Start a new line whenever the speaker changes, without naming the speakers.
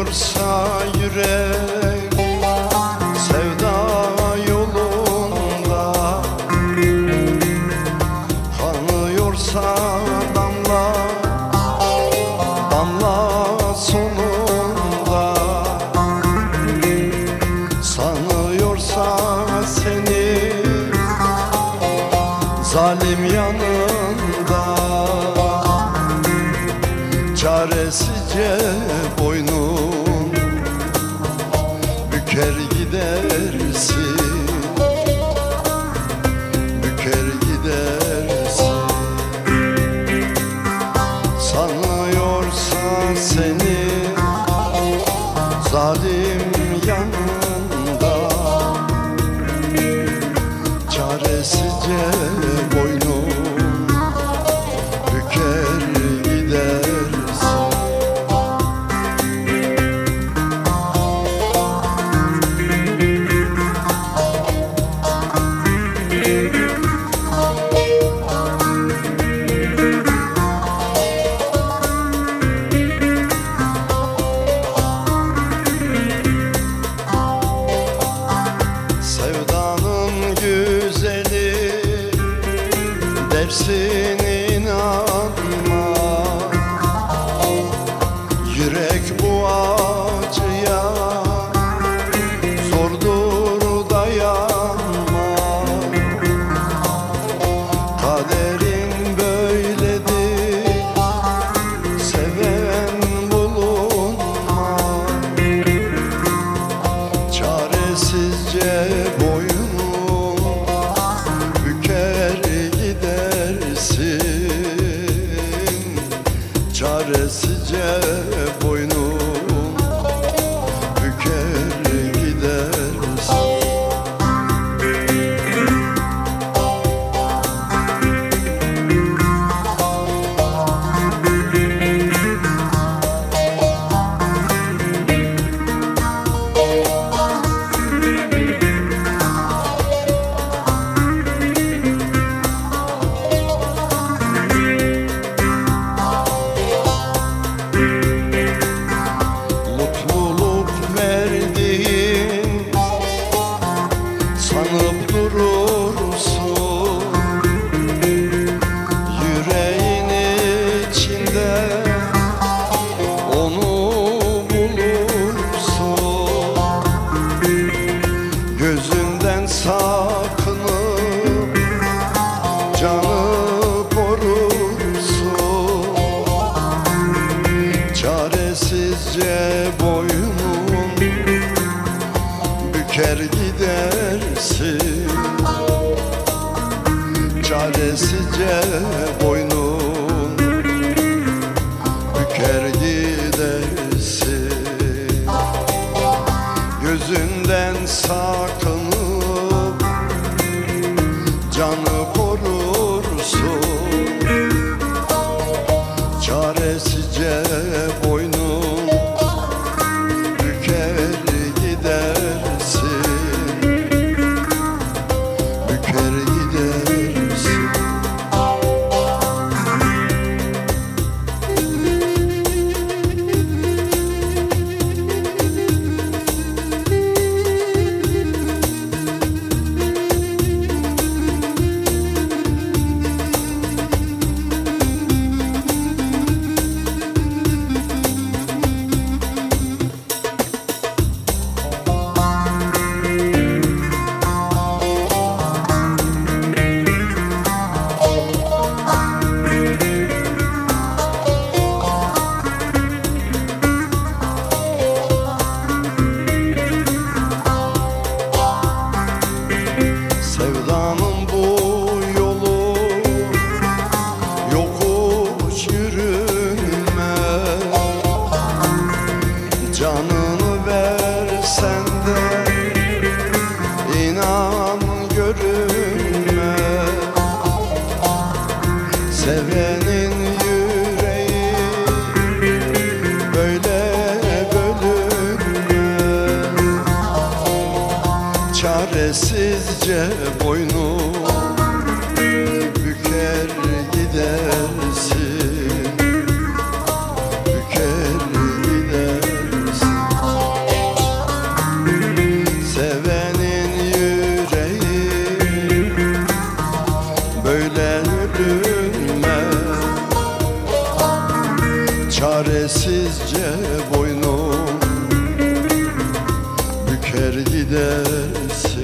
Kanıyorsa yürek sevda yolunda, kanıyorsa damla damla sonunda, sanıyorsa seni zalim yanında, çaresizce boynun büker gidersin, büker gidersin. Sanıyorsa seni zalim yanında, çaresizce boynun büker gidersin. Sevdanın güzeli dersin inanma, yürek bu acıya zordur dayanma. Kaderin böyledir, seven bulunma, çaresizce boynun büker gidersin, çaresizce boynun büker gidersin. Mutluluk verdiğin sanıp durursun, yüreğin içinde onu bulursun. Gözünden sakınıp canı korursun, çaresizce boynun büker gidersin, çaresizce boynun büker gidersin. Gözünden sakınıp canı korursun, çaresizce boynun büker gidersin, büker gidersin. Sevdanın bu yolu yokuş yürünmez, canını versen de inan görünmez. Sevenin yüreği böyle bölünmez, çaresizce boynu büker gidersin, büker gidersin. gidersin